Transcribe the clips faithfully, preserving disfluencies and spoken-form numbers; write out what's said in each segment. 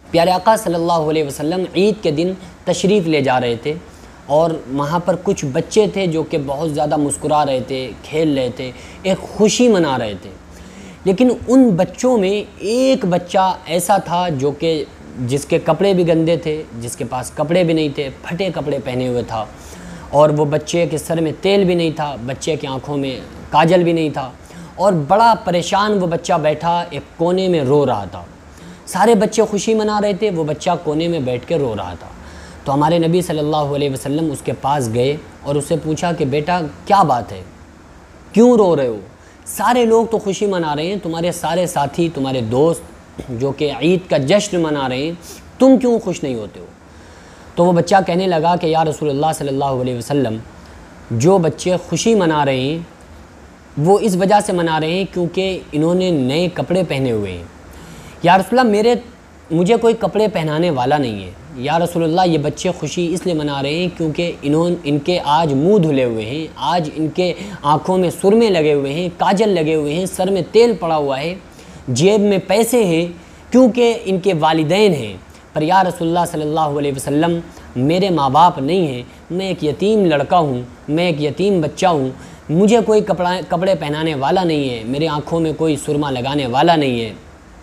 پیارے آقا صلی اللہ علیہ وسلم عید کے دن تشریف لے جا رہے تھے اور وہاں پر کچھ بچے تھے جو کہ بہت زیادہ مسکرا رہے تھے، کھیل رہے تھے، ایک خوشی منا رہے تھے۔ لیکن ان بچوں میں ایک بچہ ایسا تھا جو کہ جس کے کپڑے بھی گندے تھے، جس کے پاس کپڑے بھی نہیں تھے، پھٹے کپڑے پہنے ہوئے تھا، اور وہ بچے کے سر میں تیل بھی نہیں تھا، بچے کی آنکھوں میں کاجل بھی نہیں تھا، اور بڑا پریشان وہ بچہ بیٹھا ایک کونے میں رو رہا تھا۔ سارے بچے خوشی منا رہے تھے، وہ بچہ کونے میں بیٹھ کے رو رہا تھا۔ تو ہمارے نبی صلی اللہ علیہ وسلم اس کے پاس گئے اور اس سے پوچھا کہ بیٹا کیا بات ہے، کیوں رو رہے ہو؟ سارے لوگ تو خوشی منا رہے ہیں، تمہارے سارے ساتھی، تمہارے دوست جو کہ عید کا جشن منا رہے ہیں، تم کیوں خوش نہیں ہوتے ہو؟ تو وہ بچہ کہنے لگا کہ یا رسول اللہ صلی اللہ علیہ وسلم، جو بچے خوشی منا رہے ہیں وہ اس وجہ سے منا رہے ہیں کیونکہ انہوں نے نئے کپڑے پہنے ہوئے ہیں۔ یا رسول اللہ میرے مجھے کوئی کپڑے پہنانے والا نہیں ہے۔ یا رسول اللہ یہ بچے خوشی اس لیے منا رہے ہیں کیونکہ انہوں ان کے آج منہ دھلے ہوئے ہیں، آج ان کے آنکھوں میں سرمے لگے ہوئے ہیں، کاجل لگے ہوئے ہیں، سر میں تیل پڑا ہوا ہے، جیب میں پیسے ہیں کیونکہ ان کے والدین ہیں۔ پر یا رسول اللہ صلی اللہ علیہ وسلم میرے ماں باپ نہیں ہیں، میں ایک یتیم لڑکا ہوں، میں ایک یتیم بچہ ہوں، مجھے کوئی کپڑا کپڑے پہنانے والا نہیں ہے، میرے آنکھوں میں کوئی سرما لگانے والا نہیں ہے،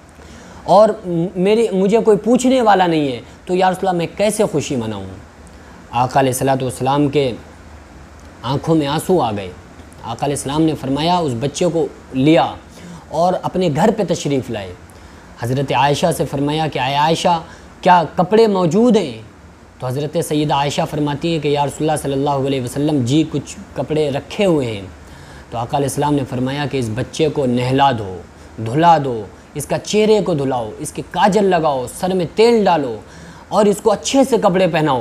اور میری مجھے کوئی پوچھنے والا نہیں ہے، تو یا رسول اللہ میں کیسے خوشی مناؤں؟ آقا علیہ الصلوۃ والسلام کے آنکھوں میں آنسو آ گئے۔ آقا علیہ السلام نے فرمایا اس بچے کو لیا اور اپنے گھر پہ تشریف لائے۔ حضرت عائشہ سے فرمایا کہ اے عائشہ کیا کپڑے موجود ہیں؟ تو حضرت سیدہ عائشہ فرماتی ہیں کہ یا رسول اللہ صلی اللہ علیہ وسلم جی کچھ کپڑے رکھے ہوئے ہیں۔ تو آقا علیہ السلام نے فرمایا کہ اس بچے کو نہلا دو، دھلا دو، اس کا چہرے کو دھلاؤ، اس کے کاجل لگاؤ، سر میں تیل ڈالو اور اس کو اچھے سے کپڑے پہناؤ۔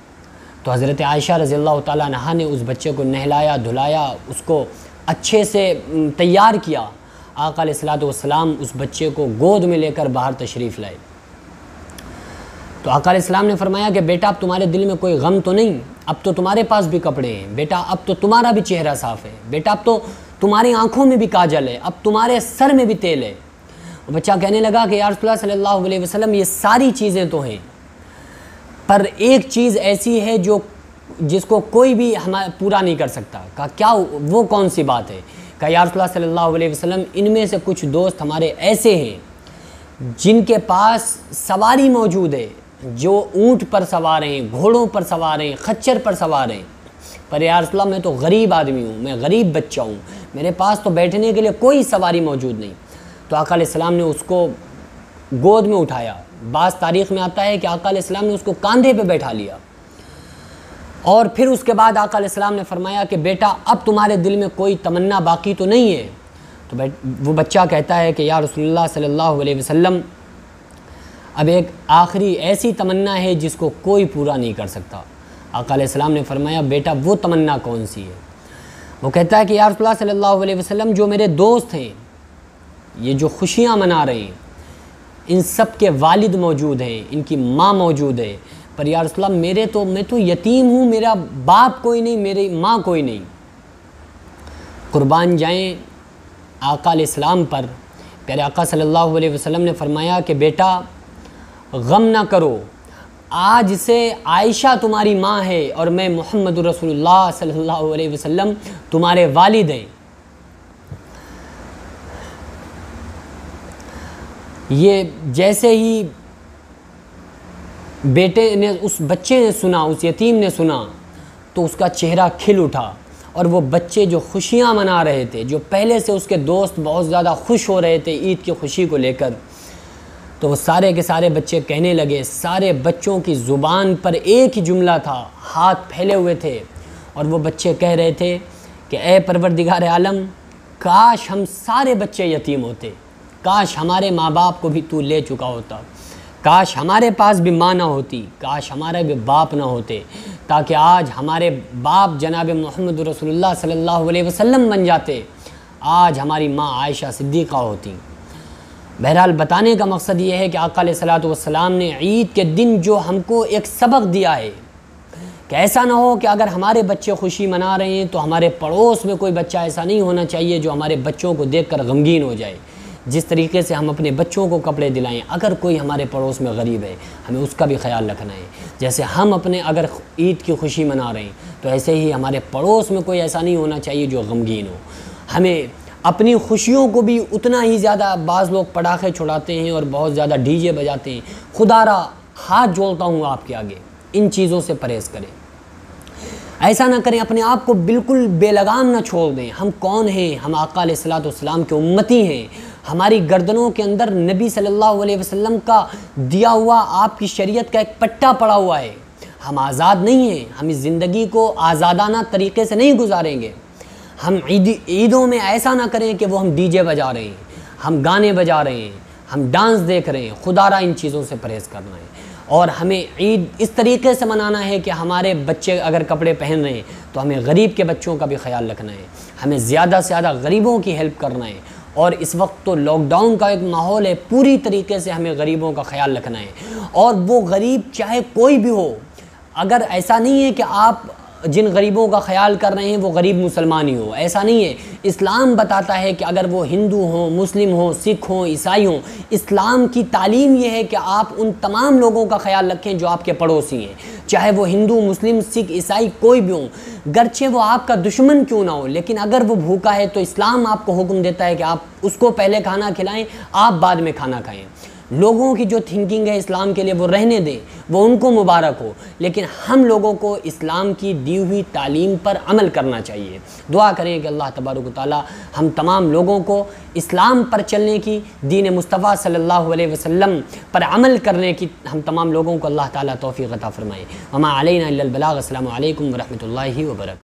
تو حضرت عائشہ رضی اللہ تعالیٰ عنہا نے اس بچے کو نہلایا، دھلایا، اس کو اچھے سے تیار کیا۔ آقا علیہ الصلوۃ والسلام اس بچے کو گود میں لے کر باہر تشریف لائے۔ تو آقا علیہ السلام نے فرمایا کہ بیٹا اب تمہارے دل میں کوئی غم تو نہیں، اب تو تمہارے پاس بھی کپڑے ہیں، بیٹا اب تو تمہارا بھی چہرہ صاف ہے، بیٹا اب تو تمہاری آنکھوں میں بھی کاجل ہے، اب تمہارے سر میں بھی تیل ہے۔ بچہ کہنے لگا کہ یا رسول اللہ صلی اللہ علیہ وسلم یہ ساری چیزیں تو ہیں، پر ایک چیز ایسی ہے جو جس کو کوئی بھی ہمیں پورا نہیں کر سکتا۔ کہا کیا وہ کون سی بات ہے؟ کہا یا رسول اللہ صلی اللہ علیہ وسلم ان میں سے کچھ دوست ہمارے ایسے ہیں جن کے پاس سواری موجود ہے، جو اونٹ پر سوار ہیں، گھوڑوں پر سوار ہیں، خچر پر سوار ہیں، پر یا رسول اللہ میں تو غریب آدمی ہوں، میں غریب بچہ ہوں، میرے پاس تو بیٹھنے کے لیے کوئی سواری موجود نہیں۔ تو آقا علیہ السلام نے اس کو گود میں اٹھایا۔ بعض تاریخ میں آتا ہے کہ آقا علیہ السلام نے اس کو کاندھے پہ بیٹھا لیا، اور پھر اس کے بعد آقا علیہ السلام نے فرمایا کہ بیٹا اب تمہارے دل میں کوئی تمنا باقی تو نہیں ہے؟ تو وہ بچہ کہتا ہے کہ یا رسول اللہ صلی اللہ علیہ وسلم اب ایک آخری ایسی تمنا ہے جس کو کوئی پورا نہیں کر سکتا۔ آقا علیہ السلام نے فرمایا بیٹا وہ تمنا کون سی ہے؟ وہ کہتا ہے کہ یا رسول اللہ صلی اللہ علیہ وسلم جو میرے دوست ہیں، یہ جو خوشیاں منا رہے ہیں، ان سب کے والد موجود ہیں، ان کی ماں موجود ہے، پر یا رسول اللہ میرے تو میں تو یتیم ہوں، میرا باپ کوئی نہیں، میری ماں کوئی نہیں۔ قربان جائیں آقا علیہ السلام پر۔ پیارے آقا صلی اللہ علیہ وسلم نے فرمایا کہ بیٹا غم نہ کرو، آج سے عائشہ تمہاری ماں ہے اور میں محمد رسول اللہ صلی اللہ علیہ وسلم تمہارے والد ہیں۔ یہ جیسے ہی بیٹے نے اس بچے نے سنا، اس یتیم نے سنا، تو اس کا چہرہ کھل اٹھا، اور وہ بچے جو خوشیاں منا رہے تھے، جو پہلے سے اس کے دوست بہت زیادہ خوش ہو رہے تھے عید کی خوشی کو لے کر، تو وہ سارے کے سارے بچے کہنے لگے، سارے بچوں کی زبان پر ایک ہی جملہ تھا، ہاتھ پھیلے ہوئے تھے، اور وہ بچے کہہ رہے تھے کہ اے پروردگار عالم، کاش ہم سارے بچے یتیم ہوتے، کاش ہمارے ماں باپ کو بھی تو لے چکا ہوتا، کاش ہمارے پاس بھی ماں نہ ہوتی، کاش ہمارے بھی باپ نہ ہوتے، تاکہ آج ہمارے باپ جناب محمد رسول اللہ صلی اللہ علیہ وسلم بن جاتے، آج ہماری ماں عائشہ صدیقہ ہوتی۔ بہرحال بتانے کا مقصد یہ ہے کہ آقا علیہ الصلوۃ والسلام نے عید کے دن جو ہم کو ایک سبق دیا ہے کہ ایسا نہ ہو کہ اگر ہمارے بچے خوشی منا رہے ہیں تو ہمارے پڑوس میں کوئی بچہ ایسا نہیں ہونا چاہیے جو ہمارے بچوں کو دیکھ کر غمگین ہو جائے، جس طریقے سے ہم اپنے بچوں کو کپڑے دلائیں، اگر کوئی ہمارے پڑوس میں غریب ہے ہمیں اس کا بھی خیال رکھنا ہے۔ جیسے ہم اپنے اگر عید کی خوشی منا رہے ہیں تو ایسے ہی ہمارے پڑوس میں کوئی ایسا نہیں ہونا چاہیے جو غمگین ہو۔ ہمیں اپنی خوشیوں کو بھی اتنا ہی زیادہ، بعض لوگ پٹاخے چھڑاتے ہیں اور بہت زیادہ ڈی جے بجاتے ہیں، خدا را ہاتھ جوڑتا ہوں آپ کے آگے، ان چیزوں سے پرہیز کریں، ایسا نہ کریں، اپنے آپ کو بالکل بے لگام نہ چھوڑ دیں۔ ہم کون ہیں؟ ہم آقا علیہ الصلوۃ والسلام کے امتی ہیں، ہماری گردنوں کے اندر نبی صلی اللہ علیہ وسلم کا دیا ہوا آپ کی شریعت کا ایک پٹا پڑا ہوا ہے، ہم آزاد نہیں ہیں، ہم اس زندگی کو آزادانہ طریقے سے نہیں گزاریں گے۔ ہم عید عیدوں میں ایسا نہ کریں کہ وہ ہم ڈی جے بجا رہے ہیں، ہم گانے بجا رہے ہیں، ہم ڈانس دیکھ رہے ہیں، خدا را ان چیزوں سے پرہیز کرنا ہے۔ اور ہمیں عید اس طریقے سے منانا ہے کہ ہمارے بچے اگر کپڑے پہن رہے ہیں تو ہمیں غریب کے بچوں کا بھی خیال رکھنا ہے، ہمیں زیادہ سے زیادہ غریبوں کی ہیلپ کرنا ہے۔ اور اس وقت تو لاک ڈاؤن کا ایک ماحول ہے، پوری طریقے سے ہمیں غریبوں کا خیال رکھنا ہے، اور وہ غریب چاہے کوئی بھی ہو۔ اگر ایسا نہیں ہے کہ آپ جن غریبوں کا خیال کر رہے ہیں وہ غریب مسلمان ہی ہو، ایسا نہیں ہے۔ اسلام بتاتا ہے کہ اگر وہ ہندو ہوں، مسلم ہوں، سکھ ہوں، عیسائی ہوں، اسلام کی تعلیم یہ ہے کہ آپ ان تمام لوگوں کا خیال رکھیں جو آپ کے پڑوسی ہیں، چاہے وہ ہندو، مسلم، سکھ، عیسائی کوئی بھی ہوں، گرچہ وہ آپ کا دشمن کیوں نہ ہو، لیکن اگر وہ بھوکا ہے تو اسلام آپ کو حکم دیتا ہے کہ آپ اس کو پہلے کھانا کھلائیں، آپ بعد میں کھانا کھائیں۔ لوگوں کی جو تھنکنگ ہے اسلام کے لیے وہ رہنے دیں، وہ ان کو مبارک ہو، لیکن ہم لوگوں کو اسلام کی دی ہوئی تعلیم پر عمل کرنا چاہیے۔ دعا کریں کہ اللہ تبارک و تعالی ہم تمام لوگوں کو اسلام پر چلنے کی، دین مصطفیٰ صلی اللہ علیہ وسلم پر عمل کرنے کی، ہم تمام لوگوں کو اللہ تعالیٰ توفیق عطا فرمائے۔ وما علینا الا البلاغ۔ السلام علیکم ورحمۃ اللہ وبرکاتہ۔